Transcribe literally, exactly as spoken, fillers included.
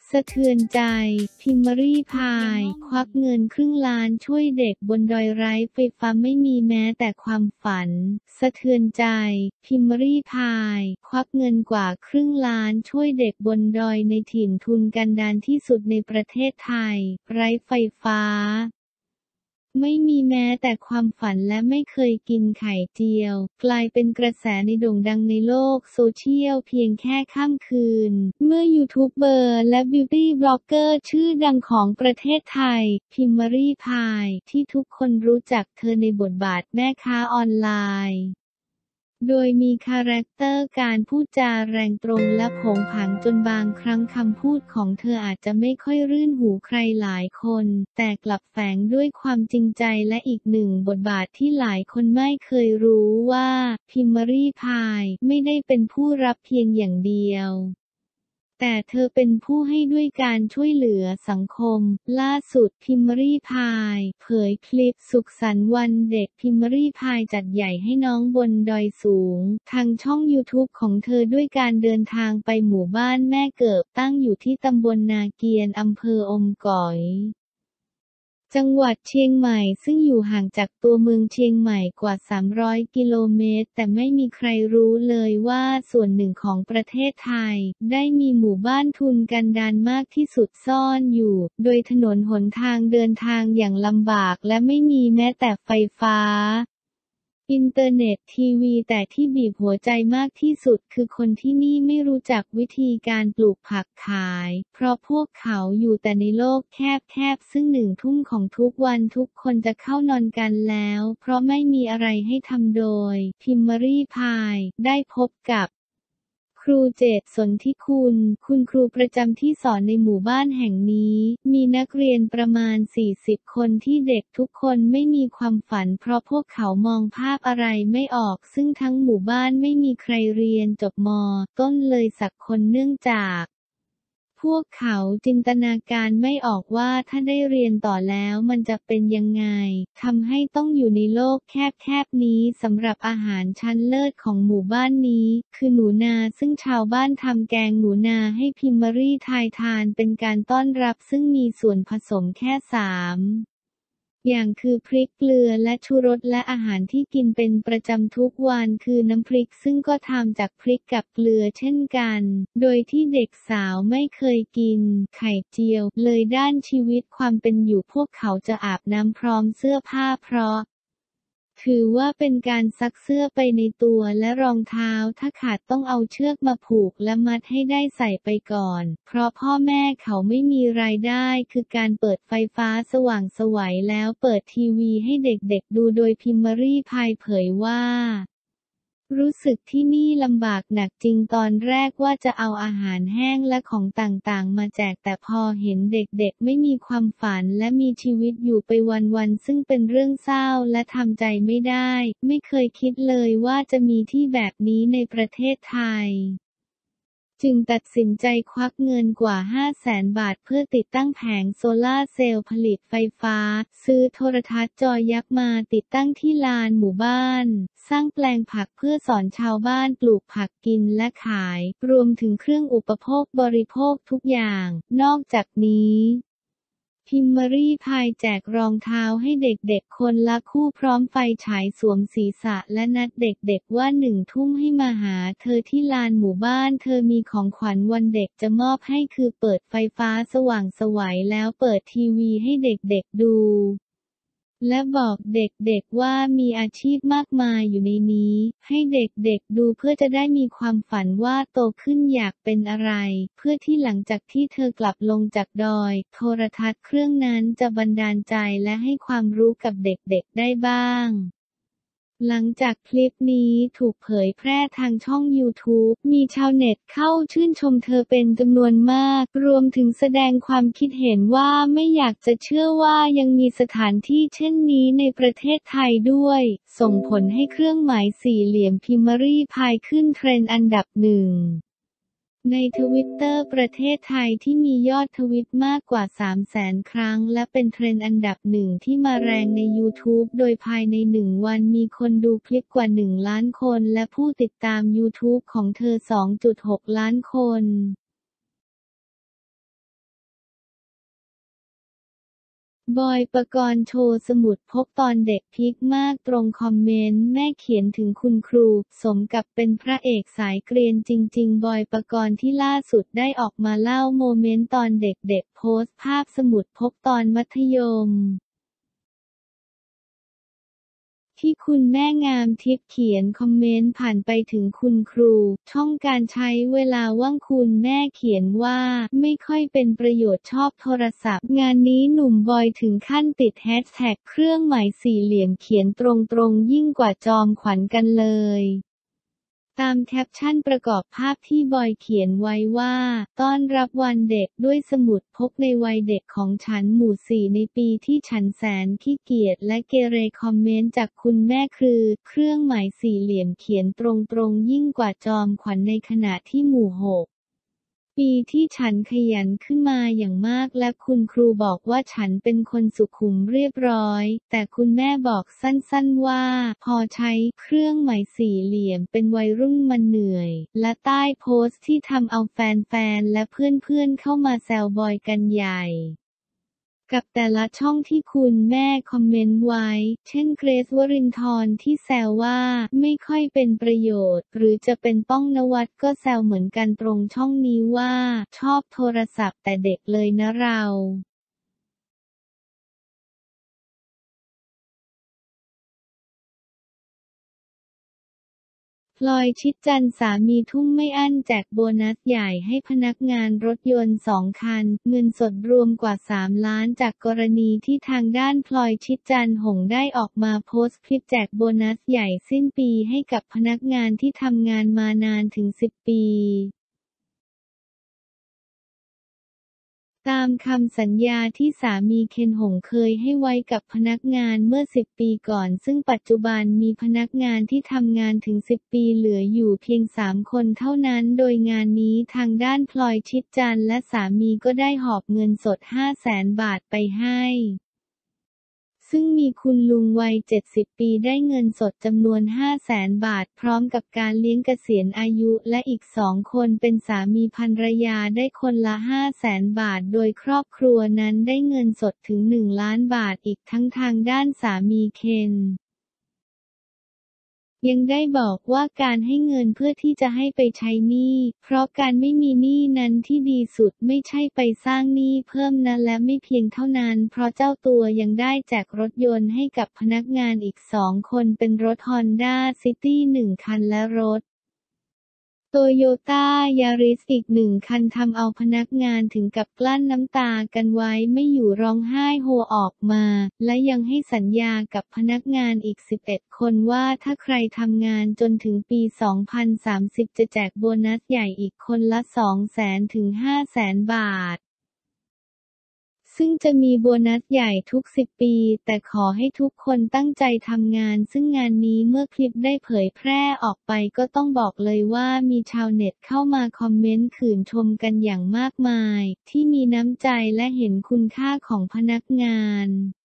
สะเทือนใจ พิมพ์รี่พาย ควักเงินครึ่งล้านช่วยเด็กบนดอยไร้ไฟฟ้าไม่มีแม้แต่ความฝัน สะเทือนใจ พิมพ์รี่พาย ควักเงินกว่าครึ่งล้านช่วยเด็กบนดอยในถิ่นทุรกันดารที่สุดในประเทศไทย ไร้ไฟฟ้าไม่มีแม้แต่ความฝันและไม่เคยกินไข่เจียวกลายเป็นกระแสในโด่งดังในโลกโซเชียลเพียงแค่ค่ำคืนเมื่อยูทูบเบอร์และบิวตี้บล็อกเกอร์ชื่อดังของประเทศไทยพิมพ์รี่พายที่ทุกคนรู้จักเธอในบทบาทแม่ค้าออนไลน์โดยมีคาแรคเตอร์การพูดจาแรงตรงและโผงผางจนบางครั้งคำพูดของเธออาจจะไม่ค่อยรื่นหูใครหลายคนแต่กลับแฝงด้วยความจริงใจและอีกหนึ่งบทบาทที่หลายคนไม่เคยรู้ว่าพิมพ์รี่พายไม่ได้เป็นผู้รับเพียงอย่างเดียวแต่เธอเป็นผู้ให้ด้วยการช่วยเหลือสังคมล่าสุดพิมพ์รี่พายเผยคลิปสุขสันต์วันเด็กพิมพ์รี่พายจัดใหญ่ให้น้องบนดอยสูงทางช่องยูทูบของเธอด้วยการเดินทางไปหมู่บ้านแม่เกิบตั้งอยู่ที่ตำบลนาเกียนอำเภออมก๋อยจังหวัดเชียงใหม่ซึ่งอยู่ห่างจากตัวเมืองเชียงใหม่กว่าสามร้อยกิโลเมตรแต่ไม่มีใครรู้เลยว่าส่วนหนึ่งของประเทศไทยได้มีหมู่บ้านทุรกันดารมากที่สุดซ่อนอยู่โดยถนนหนทางเดินทางอย่างลำบากและไม่มีแม้แต่ไฟฟ้าอินเทอร์เน็ตทีวีแต่ที่บีบหัวใจมากที่สุดคือคนที่นี่ไม่รู้จักวิธีการปลูกผักขายเพราะพวกเขาอยู่แต่ในโลกแคบๆซึ่งหนึ่งทุ่มของทุกวันทุกคนจะเข้านอนกันแล้วเพราะไม่มีอะไรให้ทำโดยพิมพ์รี่พายได้พบกับครูเจตสนธิคุณคุณครูประจำที่สอนในหมู่บ้านแห่งนี้มีนักเรียนประมาณสี่สิบคนที่เด็กทุกคนไม่มีความฝันเพราะพวกเขามองภาพอะไรไม่ออกซึ่งทั้งหมู่บ้านไม่มีใครเรียนจบม.ต้นเลยสักคนเนื่องจากพวกเขาจินตนาการไม่ออกว่าถ้าได้เรียนต่อแล้วมันจะเป็นยังไงทำให้ต้องอยู่ในโลกแคบๆนี้สำหรับอาหารชั้นเลิศของหมู่บ้านนี้คือหนูนาซึ่งชาวบ้านทำแกงหนูนาให้พิมพ์รี่ทายทานเป็นการต้อนรับซึ่งมีส่วนผสมแค่สามอย่างคือพริกเกลือและชูรสและอาหารที่กินเป็นประจำทุกวันคือน้ำพริกซึ่งก็ทำจากพริกกับเกลือเช่นกันโดยที่เด็กสาวไม่เคยกินไข่เจียวเลยด้านชีวิตความเป็นอยู่พวกเขาจะอาบน้ำพร้อมเสื้อผ้าเพราะถือว่าเป็นการซักเสื้อไปในตัวและรองเท้าถ้าขาดต้องเอาเชือกมาผูกและมัดให้ได้ใส่ไปก่อนเพราะพ่อแม่เขาไม่มีรายได้คือการเปิดไฟฟ้าสว่างไสวแล้วเปิดทีวีให้เด็กๆดูโดยพิมพ์รี่พายเผยว่ารู้สึกที่นี่ลำบากหนักจริงตอนแรกว่าจะเอาอาหารแห้งและของต่างๆมาแจกแต่พอเห็นเด็กๆไม่มีความฝันและมีชีวิตอยู่ไปวันๆซึ่งเป็นเรื่องเศร้าและทำใจไม่ได้ไม่เคยคิดเลยว่าจะมีที่แบบนี้ในประเทศไทยจึงตัดสินใจควักเงินกว่า ห้าแสน บาทเพื่อติดตั้งแผงโซลาร์เซลล์ผลิตไฟฟ้าซื้อโทรทัศน์จอยักษ์มาติดตั้งที่ลานหมู่บ้านสร้างแปลงผักเพื่อสอนชาวบ้านปลูกผักกินและขายรวมถึงเครื่องอุปโภคบริโภคทุกอย่างนอกจากนี้พิมพ์รี่พายแจกรองเท้าให้เด็กๆคนละคู่พร้อมไฟฉายสวมศีรษะและนัดเด็กๆว่าหนึ่งทุ่มให้มาหาเธอที่ลานหมู่บ้านเธอมีของขวัญวันเด็กจะมอบให้คือเปิดไฟฟ้าสว่างไสวแล้วเปิดทีวีให้เด็กๆดูและบอกเด็กๆว่ามีอาชีพมากมายอยู่ในนี้ให้เด็กๆดูเพื่อจะได้มีความฝันว่าโตขึ้นอยากเป็นอะไรเพื่อที่หลังจากที่เธอกลับลงจากดอยโทรทัศน์เครื่องนั้นจะบันดาลใจและให้ความรู้กับเด็กๆได้บ้างหลังจากคลิปนี้ถูกเผยแพร่ทางช่องยูทูบมีชาวเน็ตเข้าชื่นชมเธอเป็นจำนวนมากรวมถึงแสดงความคิดเห็นว่าไม่อยากจะเชื่อว่ายังมีสถานที่เช่นนี้ในประเทศไทยด้วยส่งผลให้เครื่องหมายสี่เหลี่ยมพิมพ์รี่พายขึ้นเทรนด์อันดับหนึ่งในทวิตเตอร์ประเทศไทยที่มียอดทวิตมากกว่า สามแสน ครั้งและเป็นเทรนด์อันดับหนึ่งที่มาแรงในยูทูบโดยภายในหนึ่งวันมีคนดูคลิปกว่าหนึ่งล้านคนและผู้ติดตามยูทูบของเธอ สองจุดหก ล้านคนบอย ปกรณ์โชว์สมุดพกตอนเด็กพีคมากตรงคอมเมนต์แม่เขียนถึงคุณครูสมกับเป็นพระเอกสายเกรียนจริงๆบอย ปกรณ์ที่ล่าสุดได้ออกมาเล่าโมเมนต์ตอนเด็กๆโพสต์ภาพสมุดพกตอนมัธยมที่คุณแม่งามทิพย์เขียนคอมเมนต์ผ่านไปถึงคุณครูช่องการใช้เวลาว่างคุณแม่เขียนว่าไม่ค่อยเป็นประโยชน์ชอบโทรศัพท์งานนี้หนุ่มบอยถึงขั้นติดแฮชแท็กเครื่องหมายสี่เหลี่ยมเขียนตรงๆยิ่งกว่าจอมขวัญกันเลยตามแคปชั่นประกอบภาพที่บอยเขียนไว้ว่าต้อนรับวันเด็กด้วยสมุดพกในวัยเด็กของฉันหมู่สี่ในปีที่ฉันแสนขี้เกียจและเกเรคอมเมนต์จากคุณแม่คือเครื่องหมายสี่เหลี่ยมเขียนตรงๆยิ่งกว่าจอมขวัญในขณะที่หมู่หกปีที่ฉันขยันขึ้นมาอย่างมากและคุณครูบอกว่าฉันเป็นคนสุขุมเรียบร้อยแต่คุณแม่บอกสั้นๆว่าพอใช้เครื่องหมายสี่เหลี่ยมเป็นวัยรุ่นมันเหนื่อยและใต้โพสต์ที่ทำเอาแฟนๆและเพื่อนๆเข้ามาแซวบอยกันใหญ่กับแต่ละช่องที่คุณแม่คอมเมนต์ไว้เช่นเกรซ วรินทร์ที่แซวว่าไม่ค่อยเป็นประโยชน์หรือจะเป็นป้องนวัดก็แซวเหมือนกันตรงช่องนี้ว่าชอบโทรศัพท์แต่เด็กเลยนะเราพลอย ชิดจันทร์สามีทุ่มไม่อั้นแจกโบนัสใหญ่ให้พนักงานรถยนต์สองคันเงินสดรวมกว่าสามล้านจากกรณีที่ทางด้านพลอย ชิดจันทร์หงส์ได้ออกมาโพสต์คลิปแจกโบนัสใหญ่สิ้นปีให้กับพนักงานที่ทำงานมานานถึงสิบปีตามคำสัญญาที่สามีเคนหงส์เคยให้ไว้กับพนักงานเมื่อสิบปีก่อนซึ่งปัจจุบันมีพนักงานที่ทำงานถึงสิบปีเหลืออยู่เพียงสามคนเท่านั้นโดยงานนี้ทางด้านพลอย ชิดจันทร์และสามีก็ได้หอบเงินสด ห้าแสน บาทไปให้ซึ่งมีคุณลุงวัยเจ็ดสิบปีได้เงินสดจำนวน ห้าแสน บาทพร้อมกับการเลี้ยงเกษียณอายุและอีกสองคนเป็นสามีภรรยาได้คนละ ห้าแสน บาทโดยครอบครัวนั้นได้เงินสดถึง หนึ่ง ล้านบาทอีกทั้งทางด้านสามีเคนยังได้บอกว่าการให้เงินเพื่อที่จะให้ไปใช้หนี้เพราะการไม่มีหนี้นั้นที่ดีสุดไม่ใช่ไปสร้างหนี้เพิ่มนะและไม่เพียงเท่านั้นเพราะเจ้าตัวยังได้แจกรถยนต์ให้กับพนักงานอีกสองคนเป็นรถฮอนด้าซิตี้หนึ่งคันและรถโตโยต้ายาริสอีกหนึ่งคันทำเอาพนักงานถึงกับกลั้นน้ำตากันไว้ไม่อยู่ร้องไห้โฮออกมาและยังให้สัญญากับพนักงานอีกสิบเอ็ดคนว่าถ้าใครทำงานจนถึงปีสองพันสามสิบจะแจกโบนัสใหญ่อีกคนละ สองแสน ถึง ห้าแสน บาทซึ่งจะมีโบนัสใหญ่ทุกสิบปีแต่ขอให้ทุกคนตั้งใจทำงานซึ่งงานนี้เมื่อคลิปได้เผยแพร่ออกไปก็ต้องบอกเลยว่ามีชาวเน็ตเข้ามาคอมเมนต์ชื่นชมกันอย่างมากมายที่มีน้ำใจและเห็นคุณค่าของพนักงาน